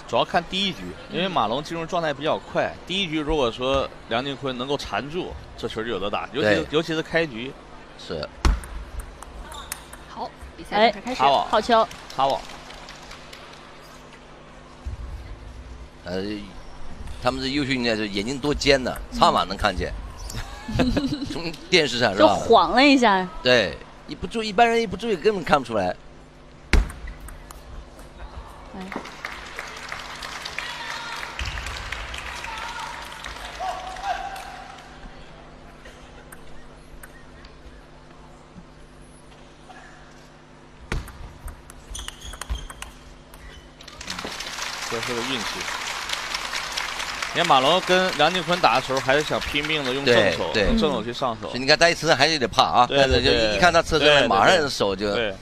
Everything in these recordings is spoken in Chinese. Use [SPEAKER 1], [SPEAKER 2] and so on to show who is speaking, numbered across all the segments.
[SPEAKER 1] 主要看第一局，因为马龙进入状态比较快。第一局如果说梁靖昆能够缠住，这球就有得打，尤其是开局。
[SPEAKER 2] 是。
[SPEAKER 3] 好，比赛开始，
[SPEAKER 1] 好
[SPEAKER 3] 球，
[SPEAKER 1] 擦网。
[SPEAKER 2] 他们是优秀运动员，眼睛多尖的，擦网能看见。从电视上是吧？
[SPEAKER 3] 就晃了一下。
[SPEAKER 2] 对，一不注意，一般人一不注意根本看不出来。
[SPEAKER 1] 这是个运气。你看马龙跟梁靖昆打的时候，还是想拼命的用正手，用正手去上手。
[SPEAKER 2] 你看他一侧身还是有点怕啊，但是就一看他侧身，马上手就。
[SPEAKER 1] 对。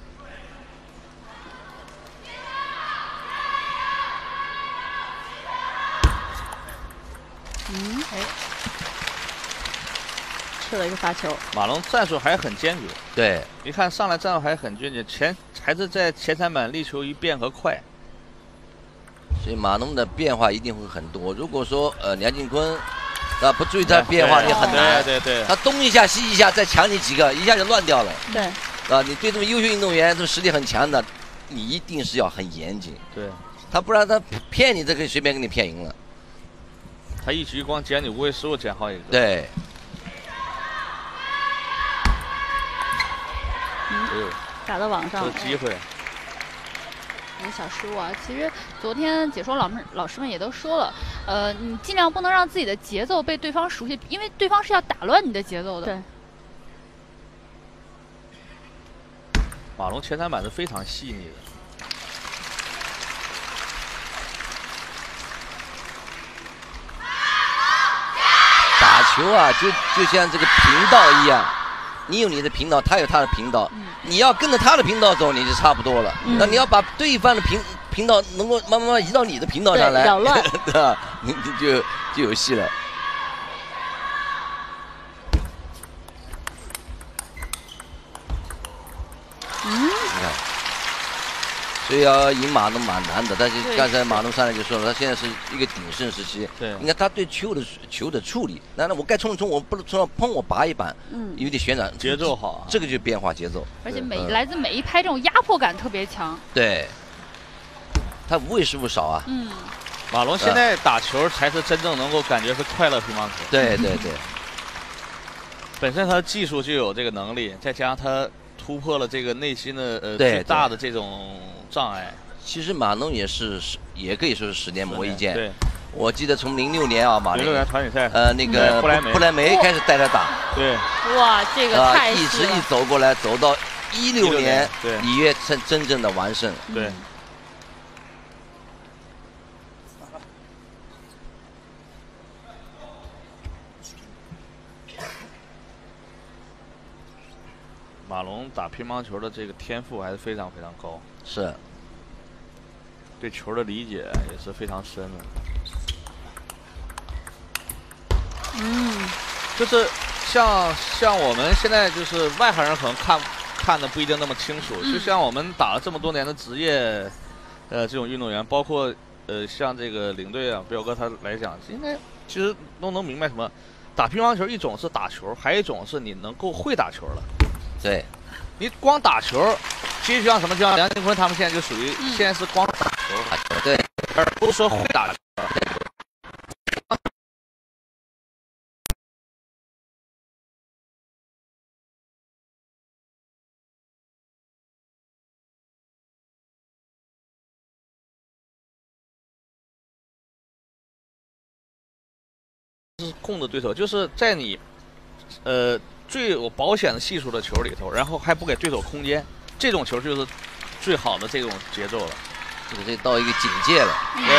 [SPEAKER 3] 吃了一个发球。
[SPEAKER 1] 马龙战术还是很坚决。
[SPEAKER 2] 对，
[SPEAKER 1] 一看上来战术还是很坚决，还是在前3板力求一变和快。
[SPEAKER 2] 所以马龙的变化一定会很多。如果说梁靖昆不注意他的变化，你很难。
[SPEAKER 1] 对。
[SPEAKER 2] 他东一下西一下，再抢你几个，一下就乱掉了。
[SPEAKER 3] 对。
[SPEAKER 2] 你对这么优秀运动员，这么实力很强的，你一定是要很严谨。
[SPEAKER 1] 对。
[SPEAKER 2] 他不然他骗你，这可以随便给你骗赢了。
[SPEAKER 1] 他一局光捡你无谓失误捡好几个。
[SPEAKER 2] 对。
[SPEAKER 3] 打到网上。
[SPEAKER 1] 这机会。
[SPEAKER 3] 小失误啊！其实昨天解说老师们也都说了，你尽量不能让自己的节奏被对方熟悉，因为对方是要打乱你的节奏的。对。
[SPEAKER 1] 马龙前3板是非常细腻的。
[SPEAKER 2] 打球啊，就像这个频道一样，你有你的频道，他有他的频道。你要跟着他的频道走，你就差不多了。那你要把对方的频道能够慢慢移到你的频道上来，
[SPEAKER 3] 扰乱，
[SPEAKER 2] 对吧？你就有戏了。你看，所以要赢马龙蛮难的。但是刚才马龙上来就说了，他现在是一个鼎盛时期。
[SPEAKER 1] 对，
[SPEAKER 2] 你看他对球的处理，那我该冲，我不能冲，碰我拔一板，有点旋转，
[SPEAKER 1] 节奏好，
[SPEAKER 2] 这个就是变化节奏。
[SPEAKER 3] 而且来自每一拍这种压迫感特别强。
[SPEAKER 2] 对，他无谓失误少啊。
[SPEAKER 1] 马龙现在打球才是真正能够感觉是快乐乒乓球。
[SPEAKER 2] 对。
[SPEAKER 1] 本身他的技术就有这个能力，再加上他突破了这个内心的最大的这种障碍。
[SPEAKER 2] 其实马龙也可以说是10年磨一剑。
[SPEAKER 1] 对。
[SPEAKER 2] 我记得从06年啊，马龙
[SPEAKER 1] 06年团体赛，
[SPEAKER 2] 那个布莱梅开始带他打。
[SPEAKER 1] 对。
[SPEAKER 3] 哇，这个太
[SPEAKER 2] 一直走过来，走到16年，
[SPEAKER 1] 对，
[SPEAKER 2] 里约真正的完胜。
[SPEAKER 1] 对。马龙打乒乓球的这个天赋还是非常非常高，
[SPEAKER 2] 是，
[SPEAKER 1] 对球的理解也是非常深的。就是像我们现在就是外行人可能看的不一定那么清楚，就像我们打了这么多年的职业，这种运动员，包括像这个领队啊，彪哥他来讲，应该其实都能明白什么。打乒乓球一种是打球，还有一种是你能够会打球了。
[SPEAKER 2] 对，
[SPEAKER 1] 你光打球，其实就像什么，就像梁靖昆他们现在就属于现在是光打球，
[SPEAKER 2] 对，
[SPEAKER 1] 而不是说会打球。是控制对手，就是在你最有保险的系数的球里头，然后还不给对手空间，这种球就是最好的这种节奏了。
[SPEAKER 2] 这到一个境界了。
[SPEAKER 1] 对。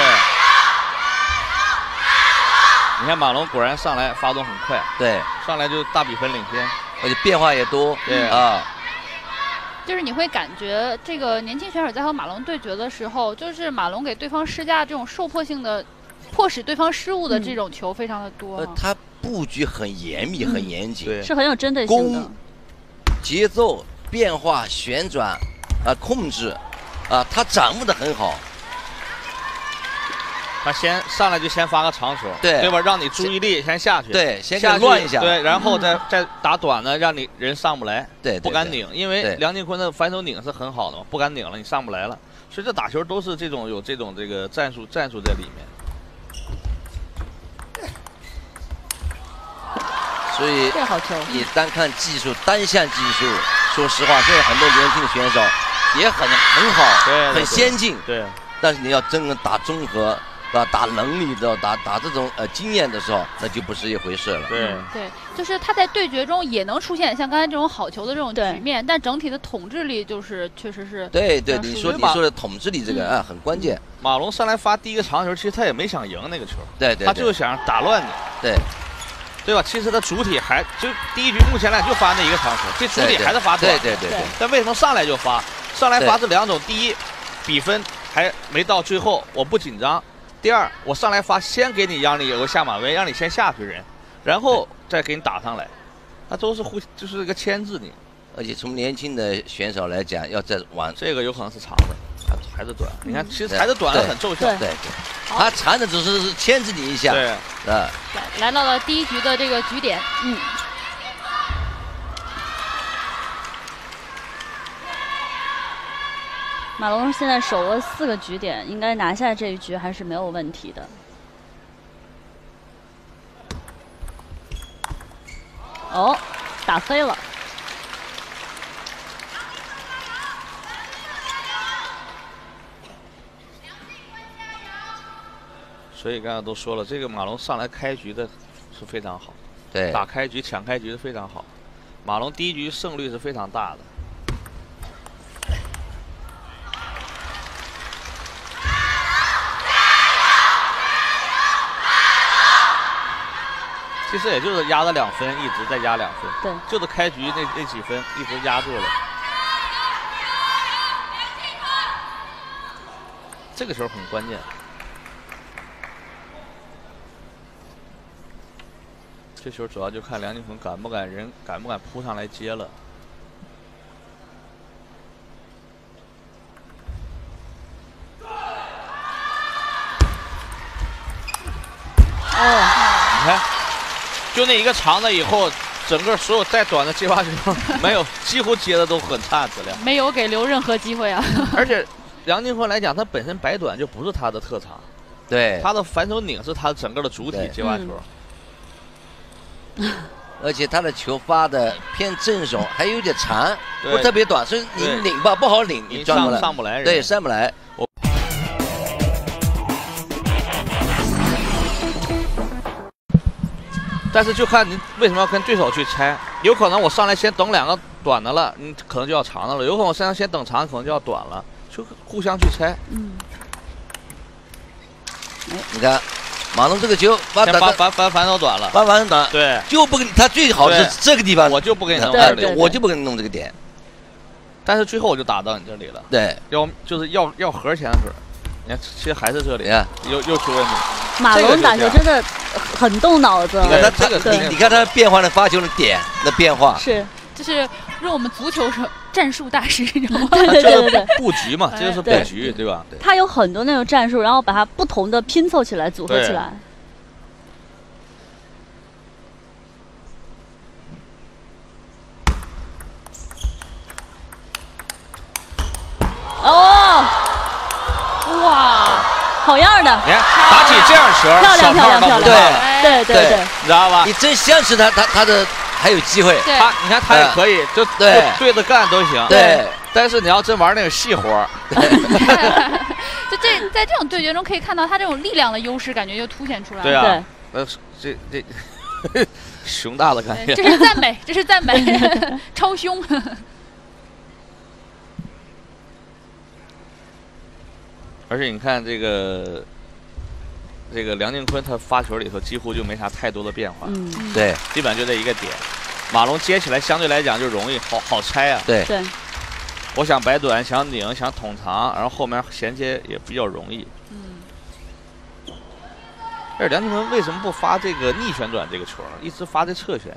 [SPEAKER 1] 你看马龙果然上来发动很快，
[SPEAKER 2] 对，
[SPEAKER 1] 上来就大比分领先，
[SPEAKER 2] 而且变化也多。
[SPEAKER 1] 对
[SPEAKER 2] 啊。
[SPEAKER 3] 就是你会感觉这个年轻选手在和马龙对决的时候，就是马龙给对方施加这种受迫性的、迫使对方失误的这种球非常的多。
[SPEAKER 2] 他布局很严密，很严谨，
[SPEAKER 1] 对，
[SPEAKER 3] 是很有针对性的。
[SPEAKER 2] 节奏、变化、旋转，控制，他掌握的很好。
[SPEAKER 1] 他先上来就先发个长球，
[SPEAKER 2] 对
[SPEAKER 1] 吧？让你注意力先下去，
[SPEAKER 2] 对，先
[SPEAKER 1] 下
[SPEAKER 2] 乱一下，
[SPEAKER 1] 对，然后再打短的，让你人上不来，
[SPEAKER 2] 对，
[SPEAKER 1] 不敢拧，因为梁靖昆的反手拧是很好的嘛，不敢拧了，你上不来了，所以这打球都是这种有这种这个战术在里面。
[SPEAKER 2] 所以
[SPEAKER 3] 这好球，
[SPEAKER 2] 你单看技术，单项技术，说实话，现在很多年轻的选手也很好，很先进，
[SPEAKER 1] 对。
[SPEAKER 2] 但是你要真正打综合，打能力的，打这种经验的时候，那就不是一回事了。
[SPEAKER 1] 对，
[SPEAKER 3] 就是他在对决中也能出现像刚才这种好球的这种局面，但整体的统治力就是确实是。
[SPEAKER 2] 对，你说的统治力这个很关键。
[SPEAKER 1] 马龙上来发第一个长球，其实他也没想赢那个球，
[SPEAKER 2] 对，
[SPEAKER 1] 他就是想打乱你，对吧？其实他主体就第一局目前来就发那一个长球，这主体还是发短，
[SPEAKER 2] 对。
[SPEAKER 1] 但为什么上来就发？上来发是两种：第一，比分还没到最后，我不紧张；第二，我上来发先给你让你有个下马威，让你先下去人，然后再给你打上来，他都是就是一个牵制你。
[SPEAKER 2] 而且从年轻的选手来讲，要再玩
[SPEAKER 1] 这个有可能是长的，还是短。你看，其实还是短的很奏效。
[SPEAKER 2] 对，他长的只是牵制你一下。
[SPEAKER 1] 对，
[SPEAKER 3] 来到了第一局的这个局点，
[SPEAKER 4] 马龙现在守了4个局点，应该拿下这一局还是没有问题的。哦，打飞了。
[SPEAKER 1] 所以刚才都说了，这个马龙上来开局的是非常好，
[SPEAKER 2] 对，
[SPEAKER 1] 打开局、抢开局是非常好。马龙第一局胜率是非常大的。其实也就是压了2分，一直在压2分，
[SPEAKER 4] 对，
[SPEAKER 1] 就是开局那几分一直压住了。这个时候很关键。这球主要就看梁靖昆敢不敢扑上来接了。你看，就那一个长的以后，整个所有再短的接发球没有，几乎接的都很差质量，
[SPEAKER 3] 没有给留任何机会啊。
[SPEAKER 1] 而且梁靖昆来讲，他本身摆短就不是他的特长，
[SPEAKER 2] 对，
[SPEAKER 1] 他的反手拧是他整个的主体接发球。
[SPEAKER 2] 而且他的球发的偏正手，还有点长，不特别短，所以你拧吧不好拧，你上
[SPEAKER 1] 不来人。
[SPEAKER 2] 对，上不来。
[SPEAKER 1] 但是就看你为什么要跟对手去拆，有可能我上来先等2个短的了，你可能就要长的了；有可能我上来先等长，可能就要短了，就互相去拆。
[SPEAKER 2] 你看。马龙这个球
[SPEAKER 1] 反手短了，
[SPEAKER 2] 反手短，
[SPEAKER 1] 对，
[SPEAKER 2] 就不给他最好是这个地方，
[SPEAKER 1] 我就不给你弄
[SPEAKER 2] 这里，我就不给你弄这个点，
[SPEAKER 1] 但是最后我就打到你这里了，
[SPEAKER 2] 对，
[SPEAKER 1] 就是要核前核，你看，其实还是这里，又出问题。
[SPEAKER 4] 马龙打球真的很动脑子，
[SPEAKER 2] 你看他你看他变换的发球的点的变化，
[SPEAKER 3] 是，就是用我们足球说战术大师，你知道吗？
[SPEAKER 2] 对，
[SPEAKER 1] 布局嘛，这就是布局，对吧？
[SPEAKER 4] 他有很多那种战术，然后把它不同的拼凑起来，组合起来。哦，
[SPEAKER 3] 哇，
[SPEAKER 4] 好样的！
[SPEAKER 1] 你看打起这样球，
[SPEAKER 4] 漂亮，对，
[SPEAKER 1] 你知道吧？
[SPEAKER 2] 你真相信他的还有机会，
[SPEAKER 1] 你看他也可以，就对着干都行，
[SPEAKER 2] 对。
[SPEAKER 1] 但是你要真玩那种细活，
[SPEAKER 3] 就在这种对决中可以看到他这种力量的优势，感觉就凸显出来了。
[SPEAKER 1] 对啊，这熊大的感觉。
[SPEAKER 3] 这是赞美，这是赞美，超凶。
[SPEAKER 1] 而且你看这个梁靖昆，他发球里头几乎就没啥太多的变化，
[SPEAKER 2] 对，
[SPEAKER 1] 基本就这一个点。马龙接起来相对来讲就容易，好拆啊。
[SPEAKER 2] 对。
[SPEAKER 1] 我想摆短，想拧，想捅长，然后后面衔接也比较容易。而梁靖昆为什么不发这个逆旋转这个球，一直发这侧旋？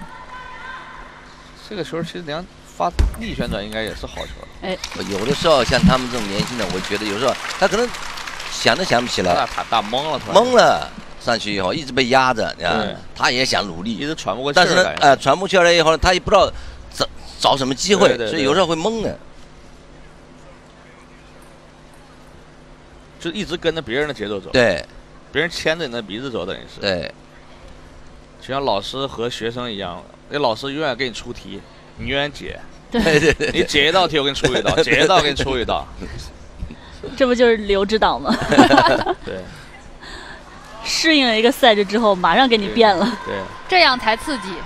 [SPEAKER 1] 这个球其实发逆旋转应该也是好球。
[SPEAKER 2] 有的时候像他们这种年轻的，我觉得有时候他可能想都想不起来，
[SPEAKER 1] 他打懵了，
[SPEAKER 2] 懵了。上去以后一直被压着，他也想努力，
[SPEAKER 1] 一直喘不过气
[SPEAKER 2] 但是呢，喘不过气来以后，他也不知道找什么机会，
[SPEAKER 1] 对
[SPEAKER 2] 所以有时候会懵的。
[SPEAKER 1] 就一直跟着别人的节奏走，
[SPEAKER 2] 对，
[SPEAKER 1] 别人牵着你的鼻子走，等于是。
[SPEAKER 2] 对，
[SPEAKER 1] 就像老师和学生一样，那老师永远给你出题，你永远解。
[SPEAKER 2] 对，
[SPEAKER 1] 你解一道题，我给你出一道；解一道，给你出一道。
[SPEAKER 4] 这不就是刘指导吗？
[SPEAKER 1] 对。
[SPEAKER 4] 适应了一个赛制之后，马上给你变了。
[SPEAKER 1] 对，
[SPEAKER 3] 这样才刺激。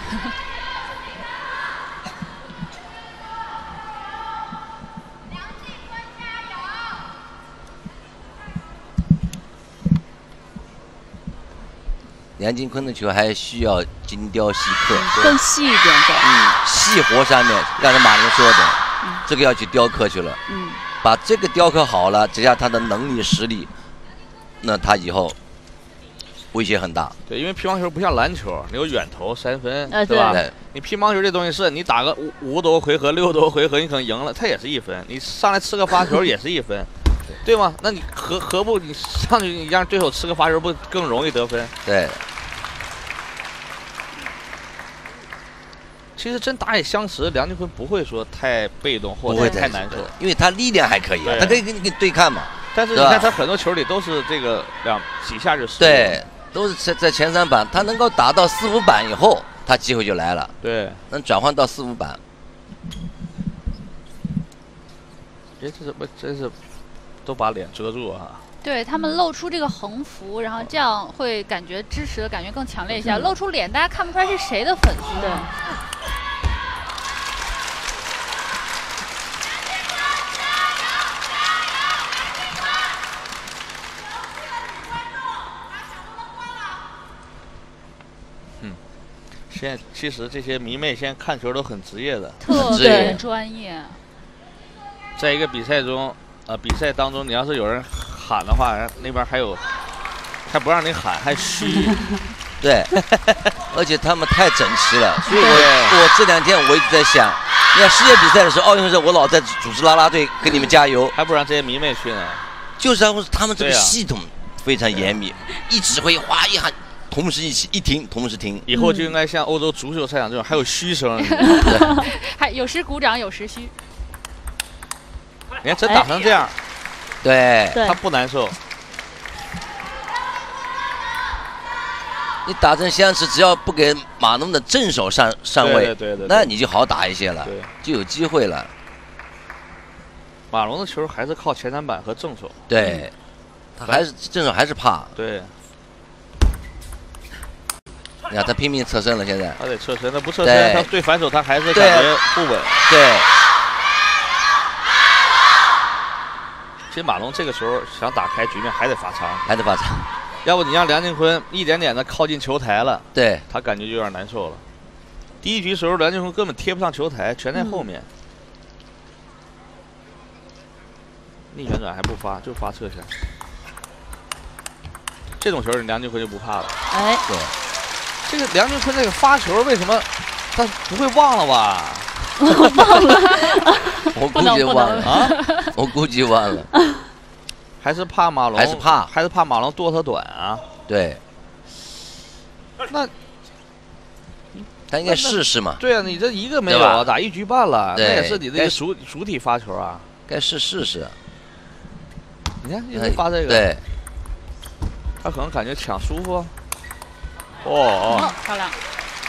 [SPEAKER 2] 梁靖昆的球还需要精雕细刻，
[SPEAKER 4] 更细一点的。
[SPEAKER 2] 细活上面，刚才马龙说的，这个要去雕刻去了。把这个雕刻好了，只要他的能力实力，那他以后威胁很大。
[SPEAKER 1] 对，因为乒乓球不像篮球，你有远投3分，
[SPEAKER 4] 对
[SPEAKER 1] 吧？你乒乓球这东西是你打个5多回合、6多回合，你可能赢了，它也是1分。你上来吃个罚球也是1分，对吗？那你何不你上去你让对手吃个罚球，不更容易得分？
[SPEAKER 2] 对。
[SPEAKER 1] 其实真打野相持，梁靖昆不会说太被动或者太难受，
[SPEAKER 2] 因为他力量还可以啊，他可以跟你对抗嘛。
[SPEAKER 1] 但是你看他很多球里都是这个几下就死。
[SPEAKER 2] 对，都是在前3板，他能够打到4、5板以后，他机会就来了。
[SPEAKER 1] 对，
[SPEAKER 2] 能转换到4、5板。
[SPEAKER 1] 这真是都把脸遮住啊！
[SPEAKER 3] 对他们露出这个横幅，然后这样会感觉支持的感觉更强烈一些。露出脸，大家看不出来是谁的粉丝。
[SPEAKER 4] 对。
[SPEAKER 1] 现在其实这些迷妹现在看球都很职业的，
[SPEAKER 3] 特别专业。
[SPEAKER 1] 在一个比赛中，比赛当中，你要是有人喊的话，那边还不让你喊，还虚。
[SPEAKER 2] 对，而且他们太整齐了，所以我这2天我一直在想，你看世界比赛的时候，奥运会的时候，我老在组织啦啦队给你们加油，
[SPEAKER 1] 还不让这些迷妹去呢。
[SPEAKER 2] 就是他们这个系统非常严密，一指挥哗一喊。同时一停，同时停。
[SPEAKER 1] 以后就应该像欧洲足球赛场这种，还有嘘声，
[SPEAKER 3] 还有时鼓掌，有时嘘。
[SPEAKER 1] 你看真打成这样，
[SPEAKER 2] 对，
[SPEAKER 1] 他不难受。
[SPEAKER 2] 你打成相持，只要不给马龙的正手上位，
[SPEAKER 1] 对，
[SPEAKER 2] 那你就好打一些了，就有机会了。
[SPEAKER 1] 马龙的球还是靠前3板和正手，
[SPEAKER 2] 对，他还是正手还是怕，
[SPEAKER 1] 对。
[SPEAKER 2] 你看他拼命侧身了，现在
[SPEAKER 1] 他得侧身，他不侧身，他对反手他还是感觉不稳。
[SPEAKER 2] 对。
[SPEAKER 1] 其实马龙这个时候想打开局面还得罚长，
[SPEAKER 2] 要
[SPEAKER 1] 不你让梁靖昆一点点的靠近球台了，
[SPEAKER 2] 对，
[SPEAKER 1] 他感觉就有点难受了。第1局时候梁靖昆根本贴不上球台，全在后面。逆旋转还不发，就发侧旋。这种球梁靖昆就不怕了。
[SPEAKER 4] 哎，
[SPEAKER 2] 对。
[SPEAKER 1] 这个梁靖昆这个发球为什么他不会忘了吧？
[SPEAKER 4] 我忘了，
[SPEAKER 2] 我估计忘了啊，我估计忘了，
[SPEAKER 1] 还是怕马龙，还是怕马龙剁他短啊？
[SPEAKER 2] 对，
[SPEAKER 1] 那
[SPEAKER 2] 他应该试试嘛。
[SPEAKER 1] 对啊，你这一个没有啊，打1局半了，那也是你的一个主体发球啊，
[SPEAKER 2] 该试试。
[SPEAKER 1] 你看，一直发这个，
[SPEAKER 2] 对，
[SPEAKER 1] 他可能感觉抢舒服。
[SPEAKER 3] 漂亮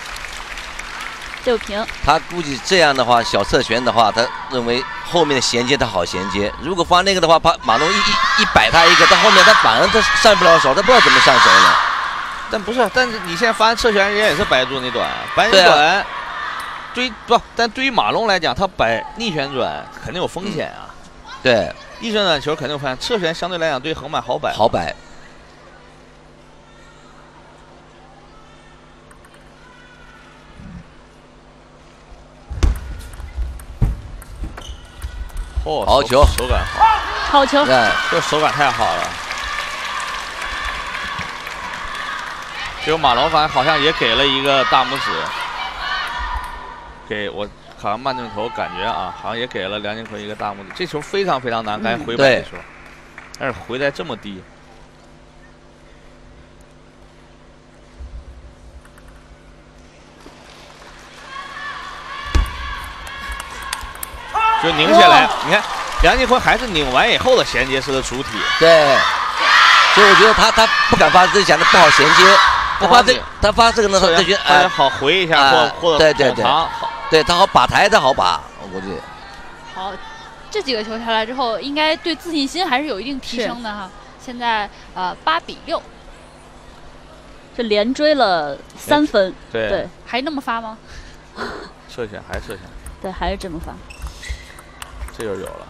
[SPEAKER 4] 6平。
[SPEAKER 2] 他估计这样的话，小侧旋的话，他认为后面的衔接他好衔接。如果发那个的话，马龙一摆他一个，到后面他反而他上不了手，他不知道怎么上手了。
[SPEAKER 1] 但是你现在发侧旋，人家也是摆住你短，摆你短，但对于马龙来讲，他摆逆旋转肯定有风险啊。
[SPEAKER 2] 对，
[SPEAKER 1] 逆旋转球肯定有风险，侧旋相对来讲对横板好摆。
[SPEAKER 2] 好球，
[SPEAKER 1] 手感好，
[SPEAKER 4] 好球，
[SPEAKER 1] 这手感太好了。结果马龙反正好像也给了一个大拇指，给我好像慢镜头感觉啊，好像也给了梁靖昆一个大拇指。这球非常非常难，该回摆的球，但是回在这么低， 就拧起来。你看梁靖昆还是拧完以后的衔接式的主体。
[SPEAKER 2] 对，所以我觉得他不敢发这想的不好衔接，他发这个呢，他觉得
[SPEAKER 1] 好回一下，或者
[SPEAKER 2] 对，对他好把台，他好把，我估计。
[SPEAKER 3] 好，这几个球下来之后，应该对自信心还是有一定提升的哈。现在8比6，
[SPEAKER 4] 这连追了3分。对，
[SPEAKER 3] 还那么发吗？
[SPEAKER 1] 射线还是射线。
[SPEAKER 4] 对，还是这么发。
[SPEAKER 1] 这就有了。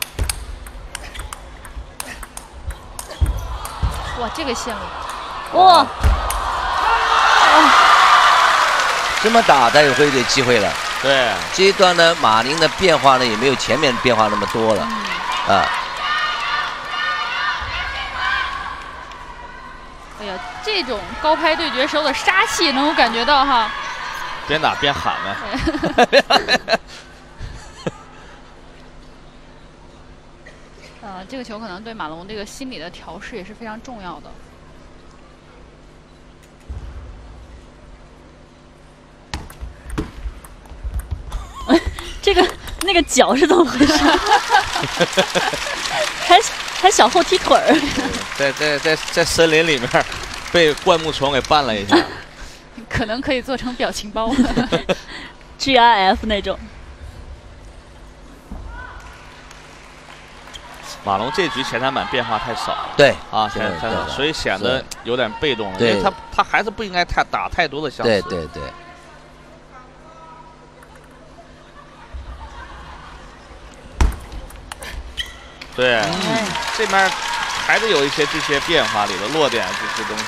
[SPEAKER 3] 哇，这个线路，
[SPEAKER 4] 哇！
[SPEAKER 2] 这么打，他也会有点机会了。
[SPEAKER 1] 对，
[SPEAKER 2] 这一段呢，马宁的变化呢也没有前面变化那么多了，
[SPEAKER 3] 哎呀，这种高拍对决时候的杀气能够感觉到哈。
[SPEAKER 1] 边打边喊呗。
[SPEAKER 3] 这个球可能对马龙这个心理的调试也是非常重要的。
[SPEAKER 4] 那个脚是怎么回事？还小后踢腿儿。
[SPEAKER 1] 在森林里面被灌木丛给绊了一下。
[SPEAKER 3] 可能可以做成表情包。
[SPEAKER 4] GIF 那种。
[SPEAKER 1] 马龙这局前台板变化太少，
[SPEAKER 2] 对
[SPEAKER 1] 啊，太少，所以显得有点被动了。因为他还是不应该打太多的相似。
[SPEAKER 2] 对。
[SPEAKER 1] 对，这边还得有一些这些变化里的落点这些东西，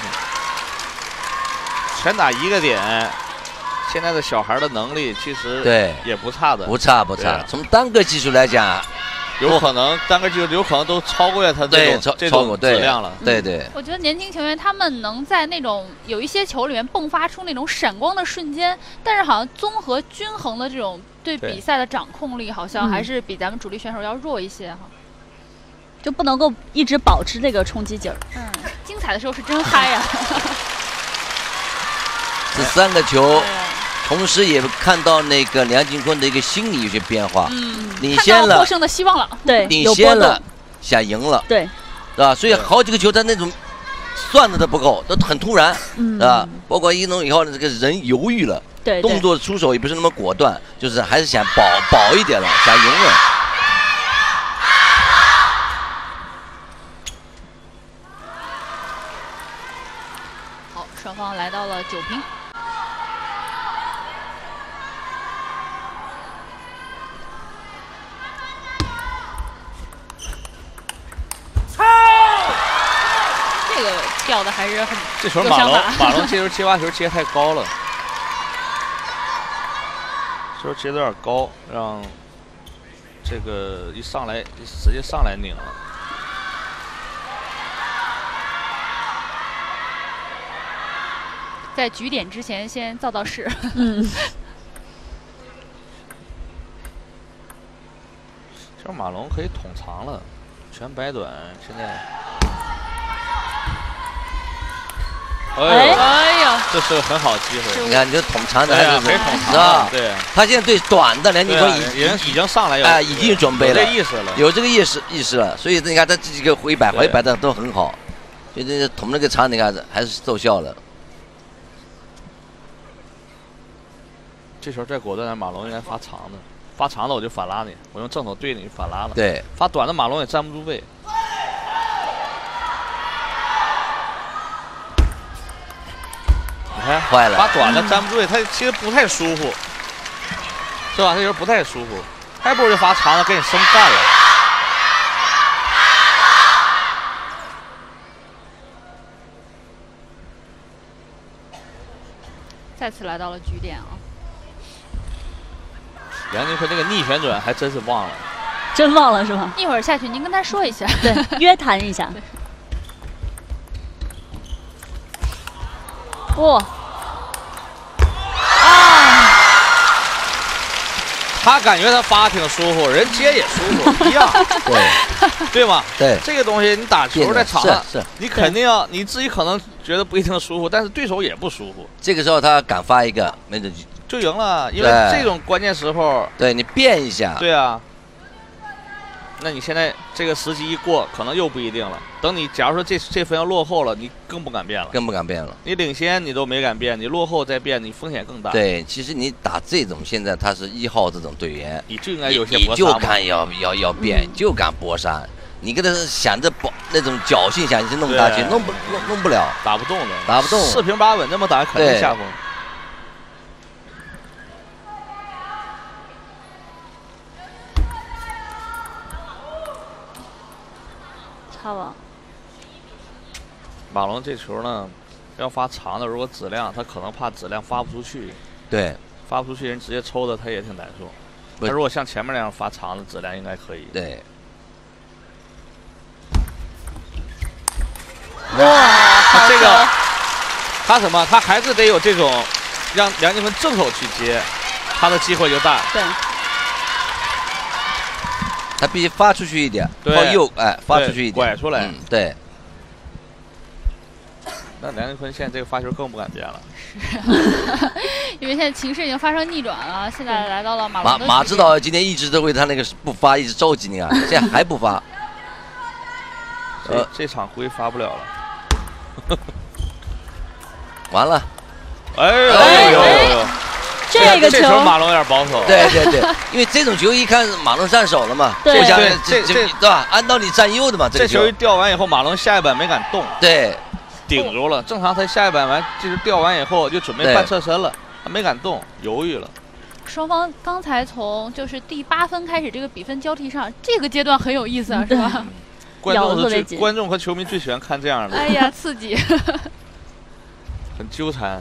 [SPEAKER 1] 全打一个点。现在的小孩的能力其实也不差的，
[SPEAKER 2] 不差。从单个技术来讲。
[SPEAKER 1] 有可能单个技术有可能都超过他这种质量了。
[SPEAKER 2] 对。
[SPEAKER 3] 我觉得年轻球员他们能在那种有一些球里面迸发出那种闪光的瞬间，但是好像综合均衡的这种对比赛的掌控力，好像还是比咱们主力选手要弱一些哈。
[SPEAKER 4] 就不能够一直保持这个冲击劲儿。
[SPEAKER 3] 精彩的时候是真嗨呀。
[SPEAKER 2] 这3个球。同时也看到那个梁靖昆的一个心理有些变化，领先了，
[SPEAKER 3] 获胜的希望了，
[SPEAKER 4] 对，
[SPEAKER 2] 领先了，想赢了，
[SPEAKER 4] 对，
[SPEAKER 2] 是吧？所以好几个球他那种算的都不够，都很突然，是吧？包括一弄以后呢，这个人犹豫了，
[SPEAKER 4] 对，
[SPEAKER 2] 动作出手也不是那么果断，就是还是想保一点了，想赢了。
[SPEAKER 3] 好，双方来到了9平。这个掉的还是很。
[SPEAKER 1] 这球马龙这球接发球接太高了，这球接的有点高，让这个一上来直接上来拧了。
[SPEAKER 3] 在局点之前先造势。
[SPEAKER 1] 这马龙可以捅长了，全摆短，现在。哎呀，这是个很好机会。
[SPEAKER 2] 你看，你就捅长的，
[SPEAKER 1] 没捅长，对。
[SPEAKER 2] 他现在对短的梁靖昆
[SPEAKER 1] 已经上来
[SPEAKER 2] 已经准备了，
[SPEAKER 1] 有这意识了，
[SPEAKER 2] 有这个意识了。所以你看他这几个回摆的都很好，所以这捅那个长，你看还是奏效了。
[SPEAKER 1] 这球再果断点，马龙应该发长的。发长的我就反拉你，我用正手对你反拉了。
[SPEAKER 2] 对，
[SPEAKER 1] 发短的马龙也站不住位。你看，
[SPEAKER 2] 坏了，
[SPEAKER 1] 发短的站不住位，他其实不太舒服，是吧？这球不太舒服，还不如就发长的给你生干了。
[SPEAKER 3] 再次来到了局点啊。
[SPEAKER 1] 梁靖昆这个逆旋转还真是忘了，
[SPEAKER 4] 真忘了是吧？
[SPEAKER 3] 一会儿下去您跟他说一下，
[SPEAKER 4] 对，约谈一下。哇！
[SPEAKER 1] 他感觉他发挺舒服，人接也舒服，一样，对吗？
[SPEAKER 2] 对，
[SPEAKER 1] 这个东西你打球在场上，
[SPEAKER 2] 是
[SPEAKER 1] 你肯定要你自己可能觉得不一定舒服，但是对手也不舒服。
[SPEAKER 2] 这个时候他敢发一个，没准
[SPEAKER 1] 就赢了，因为这种关键时候，
[SPEAKER 2] 对你变一下，
[SPEAKER 1] 对啊， 那你现在这个时机一过，可能又不一定了。等你假如说这分要落后了，你更不敢变了，
[SPEAKER 2] 更不敢变了。
[SPEAKER 1] 你领先你都没敢变，你落后再变，你风险更大。
[SPEAKER 2] 对，其实你打这种现在他是1号这种队员，
[SPEAKER 1] 你就应该有些
[SPEAKER 2] 你
[SPEAKER 1] 搏杀嘛。
[SPEAKER 2] 就敢要变，就敢搏杀。你跟他想着那种侥幸想去弄他去，弄不了，
[SPEAKER 1] 打不动的，
[SPEAKER 2] 打不动。
[SPEAKER 1] 4平8稳这么打肯定下风。
[SPEAKER 4] 擦网。
[SPEAKER 1] 马龙这球呢，要发长的，如果质量他可能怕质量发不出去。
[SPEAKER 2] 对，
[SPEAKER 1] 发不出去人直接抽的他也挺难受。他如果像前面那样发长的质量应该可以。
[SPEAKER 2] 对。
[SPEAKER 3] 哇，
[SPEAKER 1] 他这个，他什么？他还是得有这种，让梁金芬正手去接，他的机会就大。
[SPEAKER 4] 对。
[SPEAKER 2] 他必须发出去一点，靠右，哎，发出去一点，
[SPEAKER 1] 拐出来。
[SPEAKER 2] 对。
[SPEAKER 1] 那梁金芬现在这个发球更不敢变了。
[SPEAKER 3] 是，因为现在情势已经发生逆转了，现在来到了马龙的。
[SPEAKER 2] 马指导今天一直都为他那个不发一直着急呢，现在还不发。
[SPEAKER 1] 这场估计发不了了。
[SPEAKER 2] 完了，
[SPEAKER 1] 哎呦，
[SPEAKER 4] 这个
[SPEAKER 1] 球马龙有点保守。
[SPEAKER 2] 对，因为这种球一看马龙上手了嘛，
[SPEAKER 4] 对，
[SPEAKER 2] 对吧？按道理占右的嘛。
[SPEAKER 1] 这球一掉完以后，马龙下一板没敢动，
[SPEAKER 2] 对，
[SPEAKER 1] 顶住了。正常他下一板完就是掉完以后就准备半侧身了，他没敢动，犹豫了。
[SPEAKER 3] 双方刚才从就是第8分开始，这个比分交替上，这个阶段很有意思啊，是吧？
[SPEAKER 1] 观众和球迷最喜欢看这样的。
[SPEAKER 3] 哎呀，刺激，
[SPEAKER 1] 很纠缠。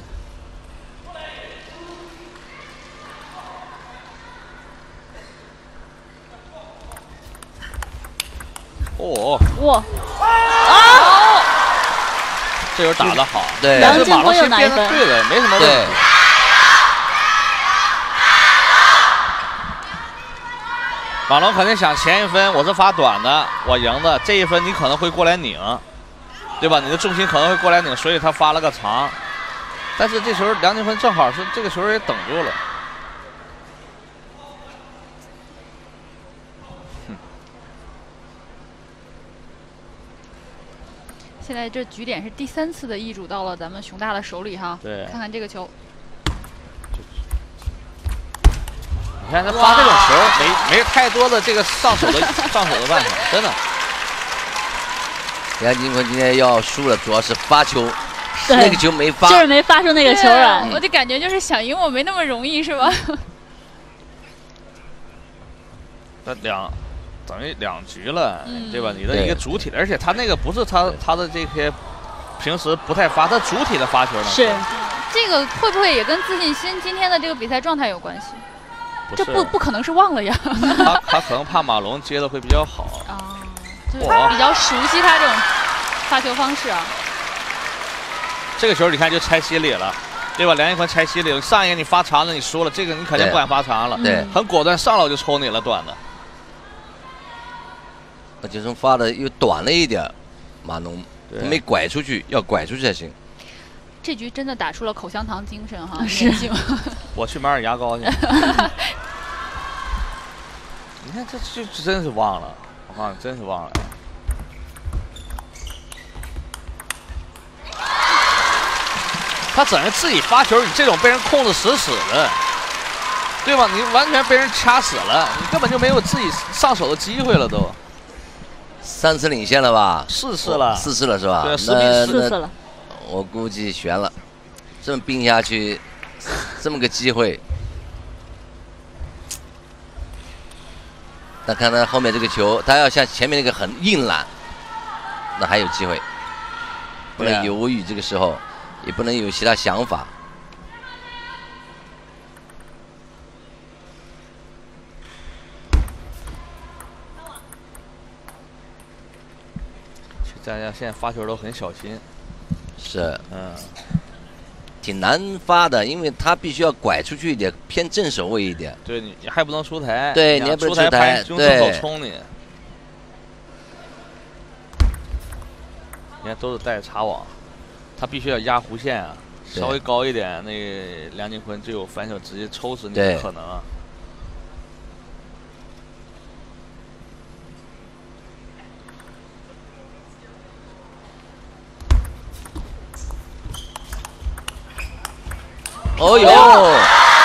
[SPEAKER 1] 哦，
[SPEAKER 4] 哇，
[SPEAKER 1] 这球打得好，
[SPEAKER 2] 对，
[SPEAKER 4] 梁金坤又拿一分，
[SPEAKER 1] 对的，没什么问题。马龙肯定想前一分我是发短的，我赢的，这一分你可能会过来拧，对吧？你的重心可能会过来拧，所以他发了个长。但是这球梁金芬正好是这个球也等住了。
[SPEAKER 3] 现在这局点是第3次的易主到了咱们熊大的手里哈。
[SPEAKER 1] 对，
[SPEAKER 3] 看看这个球。
[SPEAKER 1] 你看他发这种球没太多的这个上手的办法，真的。
[SPEAKER 2] 梁金坤今天要输了，主要是发球，那个球没发，
[SPEAKER 4] 就是没发出那个球来。
[SPEAKER 3] 我的感觉就是想赢我没那么容易，是吧？
[SPEAKER 1] 那等于2局了，对吧？你的一个主体的，而且他那个不是他的这些平时不太发，他主体的发球呢。
[SPEAKER 3] 是，这个会不会也跟自信心今天的这个比赛状态有关系？这不可能是忘了呀。
[SPEAKER 1] 他可能怕马龙接的会比较好
[SPEAKER 3] 啊，就是比较熟悉他这种发球方式啊。
[SPEAKER 1] 这个球你看就拆心里了，对吧？梁金坤拆心里，上一个你发长的你输了，这个你肯定不敢发长了，
[SPEAKER 2] 对，
[SPEAKER 1] 很果断上来我就抽你了短的。
[SPEAKER 2] 而且从发的又短了一点，马龙没拐出去，要拐出去才行。
[SPEAKER 3] 这局真的打出了口香糖精神哈！
[SPEAKER 4] 是，
[SPEAKER 1] 我去买点牙膏去。你看这真是忘了，我告诉你真是忘了。他整个自己发球，你这种被人控制死死的，对吧？你完全被人掐死了，你根本就没有自己上手的机会了都。
[SPEAKER 2] 3次领先了吧
[SPEAKER 1] ？4次了
[SPEAKER 2] ，4次了是吧？
[SPEAKER 1] 对，4比4
[SPEAKER 4] 了。
[SPEAKER 2] 我估计悬了，这么冰下去，这么个机会。但看他后面这个球，他要像前面那个很硬揽，那还有机会，不能犹豫，这个时候也不能有其他想法。
[SPEAKER 1] 大家现在发球都很小心，
[SPEAKER 2] 是，挺难发的，因为他必须要拐出去一点，偏正手位一点。
[SPEAKER 1] 对，你还不能出台，
[SPEAKER 2] 对，你还不能出台，
[SPEAKER 1] 用正手冲你。你看都是带插网，他必须要压弧线啊，稍微高一点，那个梁金坤就有反手直接抽死你的可能啊。
[SPEAKER 2] 哦呦！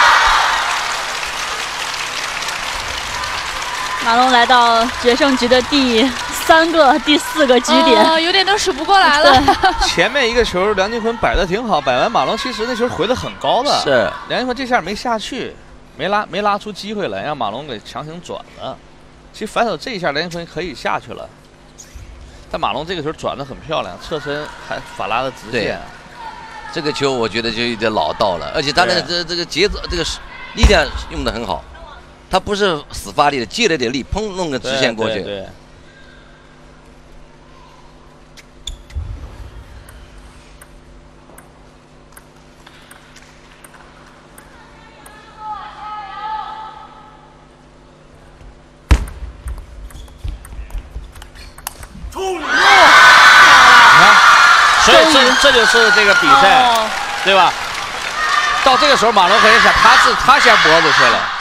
[SPEAKER 4] 马龙来到决胜局的第3个、第4个局点，
[SPEAKER 3] 有点都数不过来了。
[SPEAKER 1] 前面一个球梁靖昆摆的挺好，摆完马龙其实那球回的很高的，
[SPEAKER 2] 是
[SPEAKER 1] 梁靖昆这下没下去，没拉出机会来，让马龙给强行转了。其实反手这一下梁靖昆可以下去了，但马龙这个球转的很漂亮，侧身还法拉的直线。
[SPEAKER 2] 这个球我觉得就有点老道了，而且他的这个节奏、这个力量用的很好。他不是死发力的，借了点力，砰，弄个直线过去。
[SPEAKER 1] 对。你看，所以这就是这个比赛，对吧？到这个时候，马龙可以想，他先脖子去了。